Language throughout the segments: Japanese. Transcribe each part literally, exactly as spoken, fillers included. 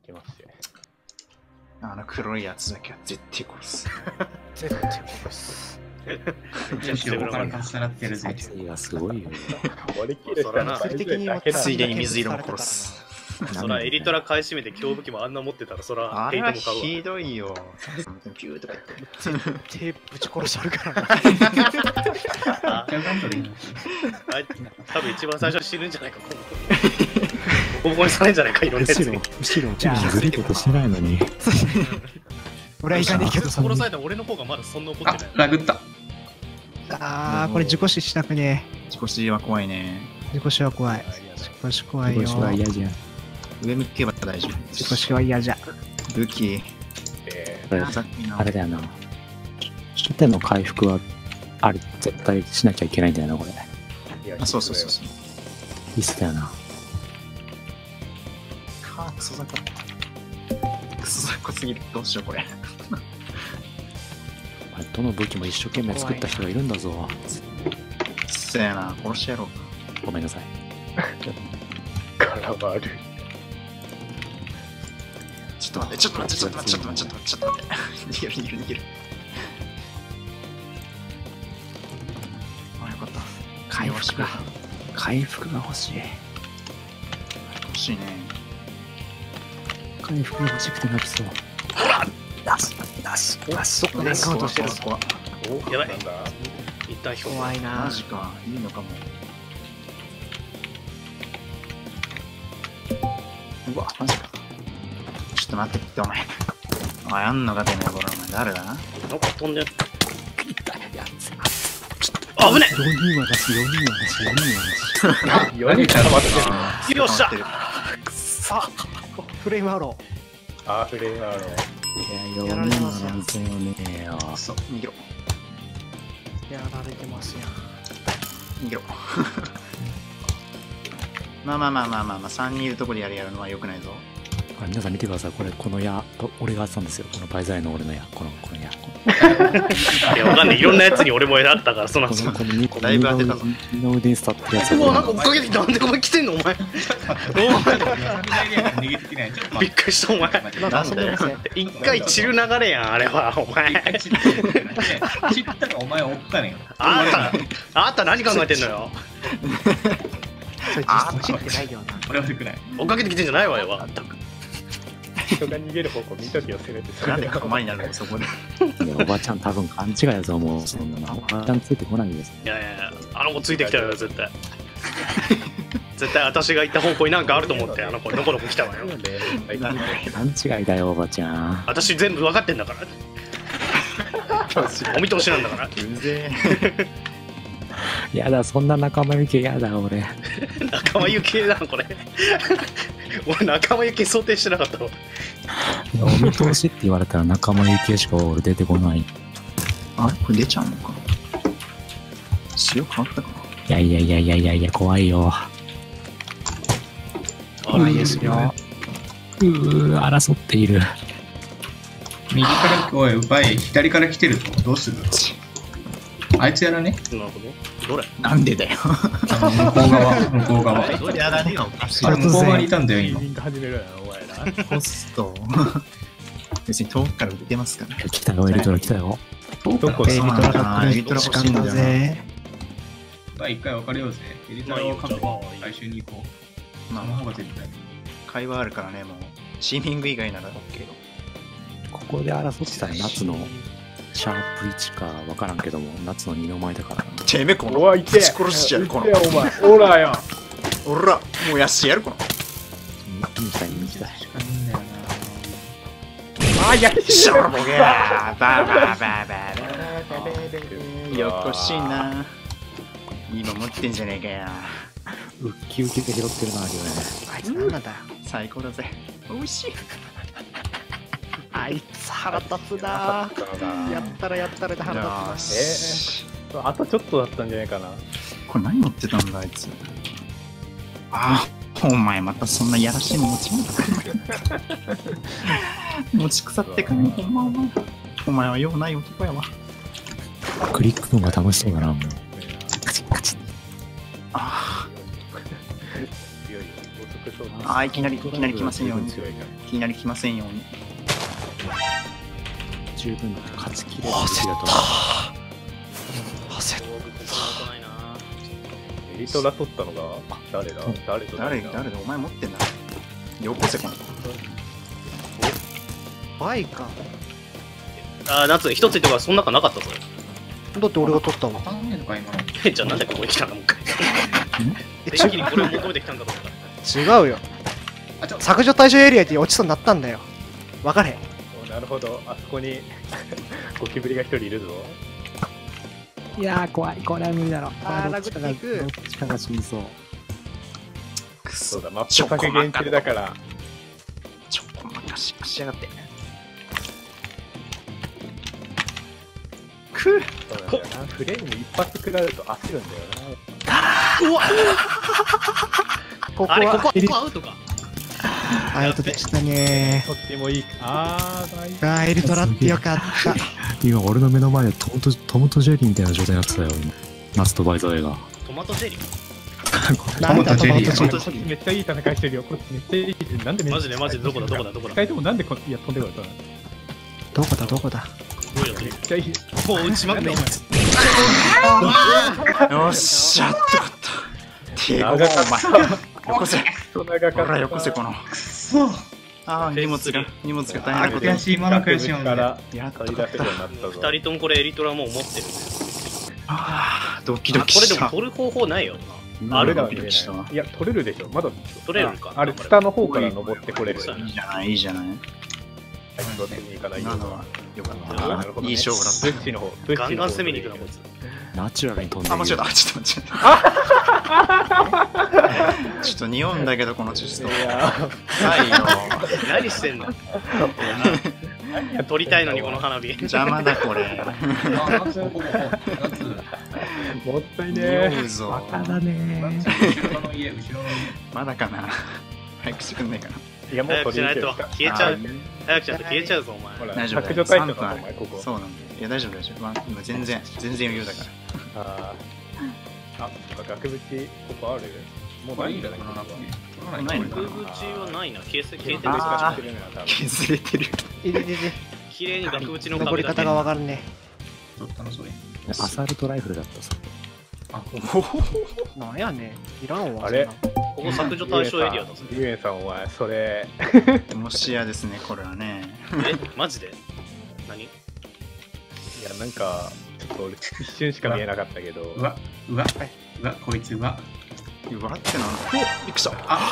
きまして。 あの黒いやつだけは絶対殺す。 絶対殺す。 横からかっさらってるぜ。 殺意がすごいよ。 割り切るからな。 ついでに水色も殺す。 そらエリトラ買い占めて強武器もあんな持ってたらそらあれはヘイトも買うわ。 ひどいよ。ピューとか言って。 手ぶち殺しあるからな。 ああい多分一番最初死ぬんじゃないか、今度。ボコボコにされんじゃないか、いろんなやつに。 後ろ、後ろ、ずるいことしてないのに。 俺はいかねえけど、 殺された俺の方がまだそんな怒ってあ、 ない。 殴った。 あー、これ事故死したくね自己死は怖いね。 え。事故死は怖い。事故死怖いよ。 私は嫌じゃん。 上向けば大丈夫。 事故死は嫌じゃ。 武器。 これさっきのあれだよな。初手の回復は、あれ、絶対しなきゃいけないんだよな、これ。 あ、そうそうそうそう。 必須だよな。 かクソ雑魚。クソ雑魚すぎる。どうしよう、これ。 お前どの武器も一生懸命作った人がいるんだぞ。 せやな、殺してやろう。 ごめんなさい。 絡まる。 ちょっと待って、ちょっと待って、ちょっと待って、ちょっと待って、ちょっと待って、ちょっと待って。逃げる、逃げる、逃げる。あ、よかった。 回復が、回復が欲しい。 欲しいね。 回復が欲しくて泣きそう。出す、出す、出す。 どっかでエンカウントしてる。 怖い。 おやばい。一旦評怖いなマ。ジか、いいのかも。うわ、マジか。ちょっと待ってって、お前。お前、あんのかてめえ、これ、お前、誰だなんか飛んでる。 あ危ねよにんは出し、よにんは出し、よにんは出し。 何か待ってえよっしゃくそ。フレームアロあーフレームアロー。 いや、よにんはなんせよねえよ。 くそ、逃げろ。 ー。やられてますやん。 逃げろ。まあまあまあまあまあまあ、さんにんいるとこでやるやるのは良くないぞ。 これ皆さん見てください。これ、この矢、俺がやってたんですよ。このバイザイの俺の矢。この、この矢。 いや、わかんない。いろんなやつに俺も選ったから、そのこの、このにこだいぶ当てたぞ二の腕に伝ってるやつ。 うわ、なんか追っかけてきた。なんでお前来てんのお前。お前逃げてきない。ちょっとびっ待って。 くりしたお前。 なんだよ。 一回散る流れやん、あれは、お前。 散ったらお前追ったねん。 あんた、あんた何考えてんのよ。 それ実質知ってないよな。 俺は悪くない。 追っかけてきてんじゃないわよ、あんた。 人が逃げる方向見ときよ、せめて。 なんで構いになるの、そこで。 いやおばちゃん多分勘違いだと思う。そんなの。おばちゃんついてこないです。 いやいやいや、あの子ついてきたよ、絶対。絶対私が行った方向になんかあると思って、あの子、のこのこ来たわよ。 勘違いだよ、おばちゃん。 私全部分かってんだから。お見通しなんだから。 うぜやだ、そんな仲間由紀やだ、俺。 仲間由紀恵だな、これ。俺、仲間由紀恵想定してなかったわ。 お見通しって言われたら仲間由紀しか俺出てこない。いあれこれ出ちゃうのか。塩変わったかな。 やいやいやいやいやいや、怖いよ。 怖いですよ。 うー、争っている。 右から、おい、奪い、左から来てると。どうするあいつやらね。 なるほど。どれなんでだよ。 あの向こう側、向こう側。 どうやらねえのおかしいあれ、向こう側にいたんだよ、今。 リング始めるやな、お前ら。 ホスト。別に遠くから出てますから。 来たよ、エリトラ来たよ。 どこエビトラが来る時間だぜ。 まあ、一回別れようぜ。エリトラをカップ最終に行こう。 まあその方が絶対。 会話あるからね、もう。シーミング以外なら OK。 ここで争ってたら夏のシャープいちか分からんけども、夏のにの前だからな。 てめえ、この。 うわ、いてえ。 殺しちゃう、このいてえ。お前、オラや。 おら、もうやしてやる、この。 見たい見たい。 あ、やりしょぼげーバーバーバーバーバーよこしいな。今持ってんじゃねえかよ。 ウッキウキで拾ってるな、今日ね。 あいつなんなんだよ。 最高だぜ。美味しい。 あいつ腹立つな。やったらやったらで腹よ立つな。 し。 あとちょっとだったんじゃないかな。 これ何持ってたんだ、あいつ。ああ、お前またそんなやらしいの持ち物か。持ち腐ってかね、ほんまお前。お前は用ない男やわ。 クリックの方が楽しそうだな、もう。カチッカチッ。 ああ。 いよいよあーいきなりいきなり来ませんように。いきなり来ませんように。 十分勝ちきれる時だと思う。 焦っエリトラ取ったのが誰だ誰と誰だ誰だお前持ってんだ。よこせこの。 バイか。 あー、夏、一つ言ってからそん中なかったぞ。 だって俺が取ったもん。 当たんねえのか、今の。 え、じゃあなんでここに来たのもう一回。 え、 電気にこれを求めてきたんかと思った。 違うよ。 あ、ちょ、 削除対象エリアで落ちそうになったんだよ。分かれ。 おなるほど、あそこにゴキブリが一人いるぞ。 いやー怖い、これは無理だろ。 あーこれどっちかがラグビー行くどっちかが死にそう。 くそそうだ、マップ削減中だから。 ちょこまかししやがって。くそうなんだよな。フレーム一発食らうと焦るんだようわここあれ、ここはは、ここはアウトか。 アウトでしたねな。とってもいい。あー、大丈ー。あー、エルトラってよかった。 今俺の目の前でトムとトムとジェリーみたいな状態になってたよ。今夏とバイザーが。 トマトジェリー。 なんだトマトジェリー。 夫。こっちめっちゃいい戦いしてるよ。こっちめっちゃいい。なんでめっちゃマジでマジで、どこだどこだどこだ。 二人ともなんでこいや飛んでこい。 どこだどこだ。 どうよめっちゃいい。 もう打ちまくって。 よっしゃってこと手ごお前よこせ人長かほらよこせこのくそああ荷物が荷物が大変なこと悔しい、今の悔しいもんね。 からやっと借り出せるようになったぞ。 二人ともこれエリトラもう持ってる。 ああドキあこれでドキしたも取る方法ないよな。 あれだドキドキしたわいや、取れるでしょ。まだ取れるかああれ、下の方から登ってこれる。 そういいじゃないいいじゃないあいつは手に行かないよ今のはよかっあーたなるほどねいい勝負だっブッチの方、ブッチの方ガンガン攻めに行くなこいつ。 ナチュラルに飛んでたあ間違えるよ。 たちょっと待ってちょっと匂うんだけどこのチストいやはいよ何してんの。取りたいのにこの花火。 邪魔だこれもったいね匂うぞバカだね後ろの家、後ろの家。 まだかな早くしてくんないかなえ。いや、もう早くしないと取り入れてる。 消えちゃう。 あー早くしないと消えちゃうぞお前。 ほら、 大丈夫削除タイプだぞ、お前、ここ。 そうなんだよいや大丈夫大丈夫、まあ、今全然全然余裕だからあーあ、そっか、額縁、ここあるもうないんじゃないかな。 ないの額縁はないな。消え消えてる。 あーしてるよな、多分。 削れてるいででで。 綺麗に額縁の登り方壁だけ。 がわかるね。 ちょっと楽しそうに。 アサルトライフルだったさ。 なんやねん。いらんわ。 あれそんなここ削除対象エリアだぞ。 リュウエンさん、お前、それ。 もしやですねこれはねえマジで何。 いや、なんか、ちょっと俺、一瞬しか見えなかったけど。 うわ、うわ、うわ、こいつうわ。 うわってなんだびっくりした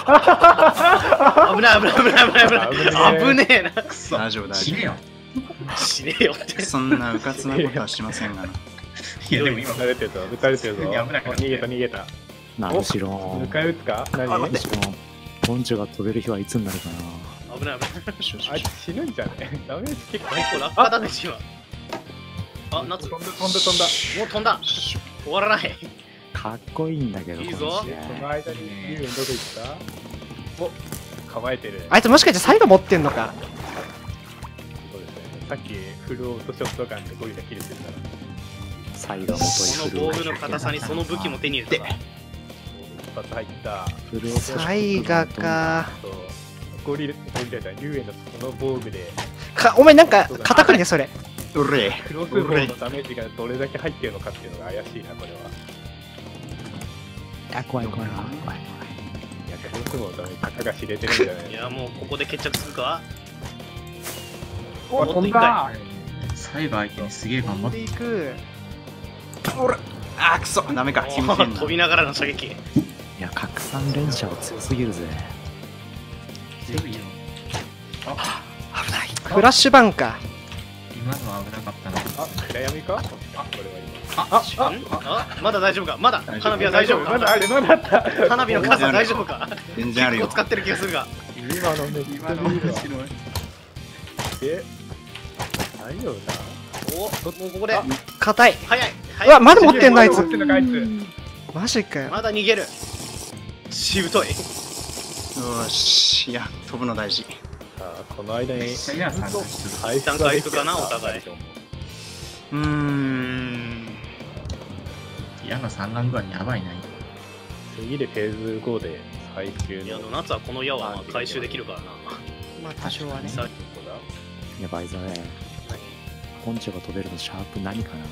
危ない危ない危ない危ない危ない危ねえな。 くそ。 大丈夫大丈死ねよ。 死ねえよって。 夫そんなうかつなことはしませんがないや、でも今撃、たれてるぞ、撃たれてるぞ。 いや危なかった逃げた、逃げた。 なお後ろ迎え撃つか何あい後ろポンチョが飛べる日はいつになるかな。 危ない危ない。 よしよしよしつ死ぬんじゃねダメージ結構結構落下ダメージは。あ、夏。 飛んもうだ飛んだ飛んだ。 飛んだ。終わらない。 かっこいいんだけど。 いいぞこの試合その間にリュウエンどこ行ったお構えてる。 あいつもしかしてサイド持ってんのか。 そうですね。さっきフルオートショットガンでゴリラ切れてるから。 サイド元この防具の硬さにその武器も手に入れたか。 一発入った。 フルオートサイガか。 そうゴリラ、ゴリラじゃん、リュウエンのその防具で、 か、お前なんか、硬くね、それ。 うれクロスボウのダメージがどれだけ入ってるのかっていうのが怪しいな、これは。 あ、怖い怖い怖い怖い。 いや、クロスボウのダメージ、たかが知れてるんじゃないいや、もうここで決着するか。 お、飛んだサイバー相手にすげえ頑張っ飛んでいく。 あーくそダメか決めてんな飛びながらの射撃。 いや、拡散連射は強すぎるぜ。 てるよ。あ、 危ないフラッシュバンか。 今のは危なかったな。 あ、暗闇かあ、これはあ、 今。あ、 んあまだ大丈夫か。まだ花火は大丈夫か。 まだあれ、まだあった。 花火の数は大丈夫か。 全然あるよ結構使ってる気がするが。 今のね、 今の面白い。 え、大丈夫だ。 お、もうここで。 硬い。 早い。 うわ、まだ持ってんのあいつ持っ。てんのかあいつ。 マジかよ。 まだ逃げる。しぶとい。 よーしいや飛ぶの大事さあ、この間にめっちゃ嫌な感じする。 一旦回復かなお互い。 うーん嫌な産卵具合やばいな。 次でフェーズごで回収いや、 の。 夏はこの矢は回収できるからな。 まあ多少はね。 さどこだいや、バイザーね。ポンチョが飛べるのシャープ何かな？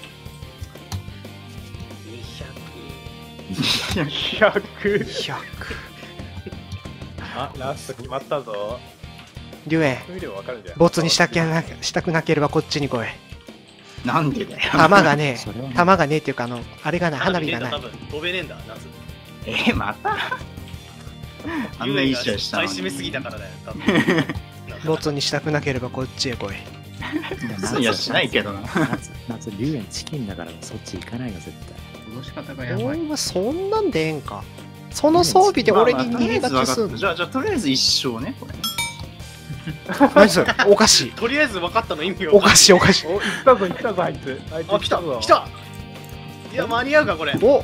にひゃく。 ひゃく。 ひゃく。 あ、ラスト決まったぞ。 リュウエ見ればわかるじゃん。 ボツにしたきゃなしたくなければこっちに来い。 なんでだよ。 弾がねそれはね弾がねえっていうかあのあれがない花火がない。 多分飛べねえんだ、夏。 え、またあんないい試合したのに。 買い占めすぎたからだよ、多分。 ボツにしたくなければこっちへ来い。 いや、しないけどな。 夏、夏、龍炎チキンだからそっち行かないよ、絶殺し方がやばい。 お前そんなんでええんか。その装備で俺に逃げ勝ちすんの。 じゃあ、じゃあ、とりあえず一勝ね、これね。 何それおかしい。 とりあえず分かったの意味がおかしいおかしい。 お、行ったぞ、行ったぞ、あいつ。あいつあ、来たぞ来たいや、間に合うか、これ。 お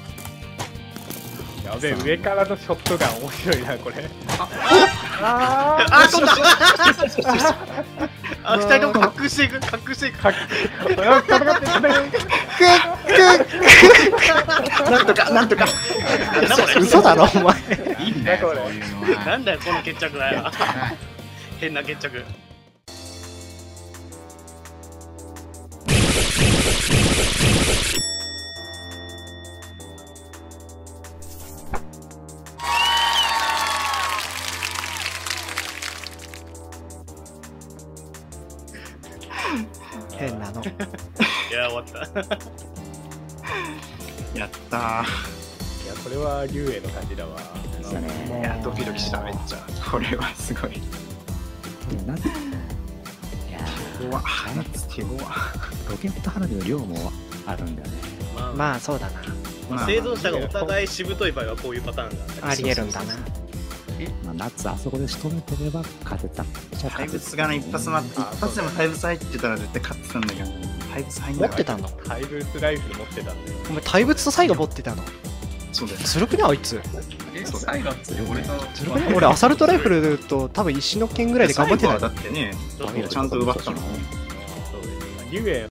やべえ、上からのショットガン面白いな、これ。ああ、飛んだあ、二人とも隠していく、隠していく。 かっ戦って戦ってなんとか、なんとか。 なんだこれ。 嘘だろお前。 いいんだよ、 これそういうのは。 なんだよ、この決着だよ。変な決着。 変なの。 いや、終わった。 やったいや、これは竜への感じだわ。 対。だね。 ー。いや、ドキドキした、めっちゃ。これはすごい。 でもなんいや怖っ。 ー、 夏怖っ。 ロケット花火の量もあるんだよね。 まあ、 まあそうだな。 まあ、生存者がお互いしぶとい場合はこういうパターンがありえるんだな。 まあ、夏あそこで仕留めてれば勝てた。じゃあ怪勝て物がね、一発待って、一発でも怪物入ってたら絶対勝ってたんだけど、怪物入んなかった。 持ってたの怪物ライフル持ってたんだよ。 お前怪物と最後持ってたの。 そうだよ。 ずるくねあいつ。 え、サイガッツ俺と。 ずるくね俺アサルトライフルと多分石の剣ぐらいで頑張ってたよ。 最後はだってね、ちゃんと奪ったの。 そうです。竜へ